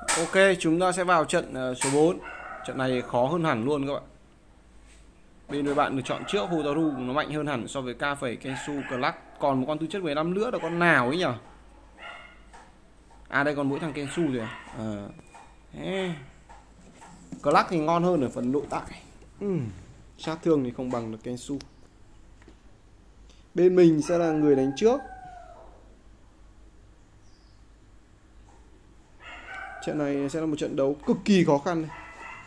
Ok, chúng ta sẽ vào trận số 4. Trận này khó hơn hẳn luôn các bạn. Bên đội bạn được chọn trước Hotaru nó mạnh hơn hẳn so với K phẩy Kensu Clark. Còn một con tư chất 15 nữa là con nào ấy nhỉ? À đây còn mỗi thằng Kensu rồi à. Clark thì ngon hơn ở phần nội tại. Sát thương thì không bằng được Kensu. Bên mình sẽ là người đánh trước. Trận này sẽ là một trận đấu cực kỳ khó khăn này.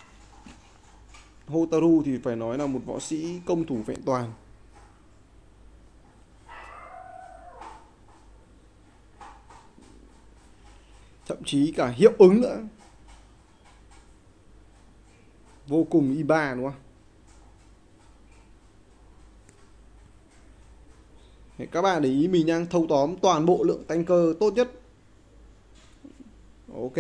Hotaru thì phải nói là một võ sĩ công thủ vẹn toàn. Thậm chí cả hiệu ứng nữa. Vô cùng IBA đúng không? Các bạn để ý mình đang thâu tóm toàn bộ lượng tanker tốt nhất. Ok.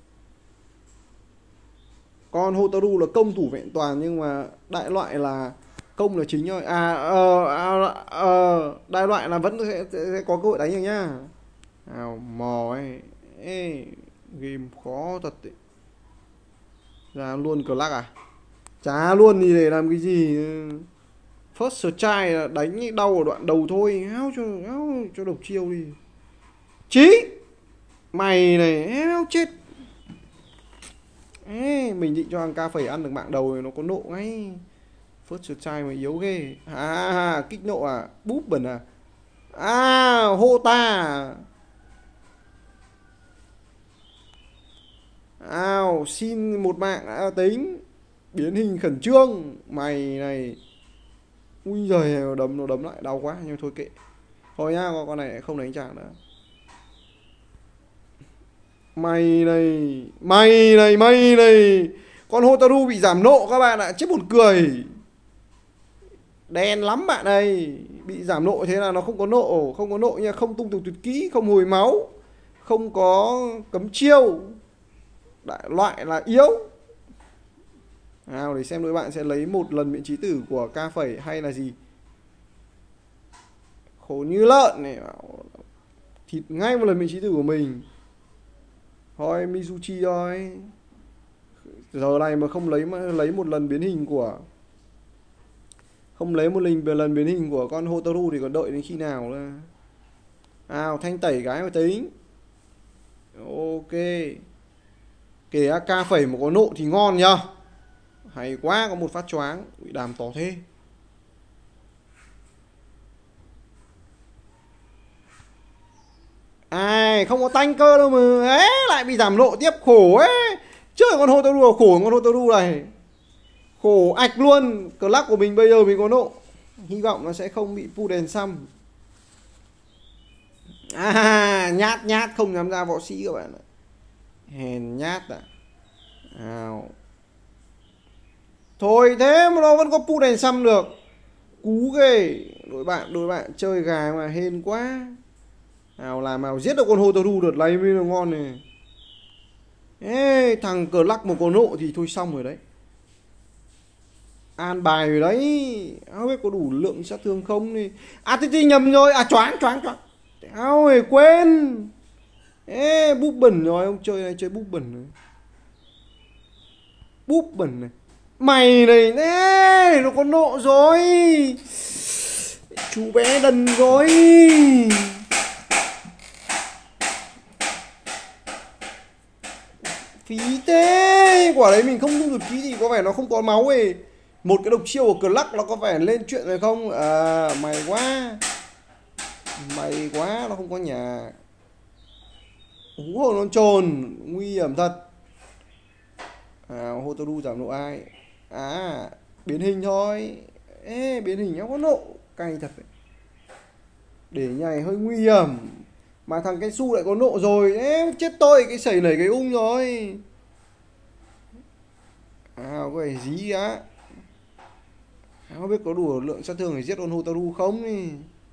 Con Hotaru là công thủ vẹn toàn nhưng mà đại loại là công là chính thôi. Đại loại là vẫn sẽ có cơ hội đánh được nhá. Mò ấy. Game khó thật đấy. Ra luôn Clark à? Chả luôn thì để làm cái gì. First strike đánh đau ở đoạn đầu thôi. Áo cho độc chiêu đi. Chí mày này éo chết. Mình định cho thằng K phẩy ăn được mạng đầu này, nó có nộ ngay. First strike mà yếu ghê. Kích nộ à? Búp bẩn à? Hota. Xin một mạng tính. Biến hình khẩn trương. Mày này. Ui giời, nó đấm lại đau quá. Nhưng thôi kệ. Thôi nhá, con này không đánh trả nữa. Mày này. Con Hotaru bị giảm nộ các bạn ạ. Chết buồn cười. Đen lắm bạn ơi. Bị giảm nộ thế là nó không có nộ. Không có nộ nha. Không tung từ tuyệt kỹ. Không hồi máu. Không có cấm chiêu. Đại loại là yếu. Để xem đội bạn sẽ lấy một lần miễn chí tử của K phẩy hay là gì. Khổ như lợn này. Thịt ngay một lần miễn chí tử của mình. Thôi Mizuchi thôi. Giờ này mà không lấy một lần biến hình của, không lấy một lần biến hình của con Hotaru thì còn đợi đến khi nào nữa. Thanh tẩy cái mà tính. Ok. Kể K phẩy mà có nộ thì ngon nhá. Hay quá, có một phát choáng. Bị đàm to thế. Không có tanh cơ đâu mà. Lại bị giảm nộ tiếp, khổ ấy. Trời, con Hotaru khổ, con Hotaru này khổ ạch luôn. Clark của mình bây giờ mình có nộ. Hy vọng nó sẽ không bị Puden xăm. Nhát không dám ra võ sĩ các bạn ạ. Hèn nhát Thôi thế mà nó vẫn có Puden xăm được. Cú ghê. Đội bạn chơi gà mà hên quá. Làm giết được con Hotaru đợt này mới là ngon này. Thằng Clark một con nộ thì thôi xong rồi đấy. An bài rồi đấy. Không biết có đủ lượng sát thương không đi. Thì nhầm rồi. Choáng. Quên. Búp bẩn rồi. Ông chơi này chơi búp bẩn này. Búp bẩn này. Mày này. Nó có nộ rồi. Chú bé đần rồi. Phí thế. Quả đấy mình không tung được kỹ thì có vẻ nó không có máu ấy. Một cái độc chiêu của Clark nó có vẻ lên chuyện rồi không? Mày quá. Nó không có nhà. Hú hồn con trồn. Nguy hiểm thật. Hotaru giảm nộ ai? Biến hình thôi. Biến hình nó có nộ. Cay thật đấy. Để nhảy hơi nguy hiểm. Mà thằng Kensu lại có nộ rồi. Chết tôi. Cái sẩy nảy cái ung rồi. Có vẻ dí á. Không biết có đủ lượng sát thương để giết con Hotaru không ý.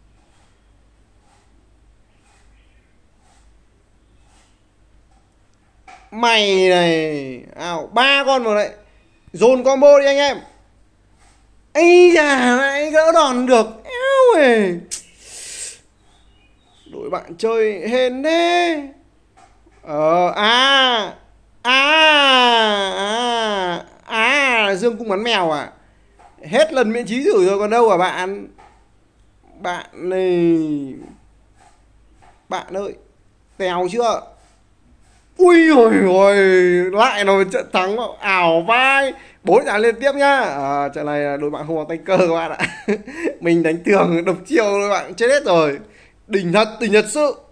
Mày này. 3 con vào đấy. Dồn combo đi anh em. Lại gỡ đòn được. Đội bạn chơi hên thế. Dũng bắn mèo à? Hết lần miễn trí thử rồi còn đâu à bạn. Bạn này, bạn ơi, tèo chưa? Ui ôi ôi, lại là một trận thắng ảo vai. 4 trận liên tiếp nhá. Trận này là đội bạn không có tay cơ các bạn ạ. Mình đánh tường độc chiêu các bạn chết hết rồi. Đỉnh thật sự.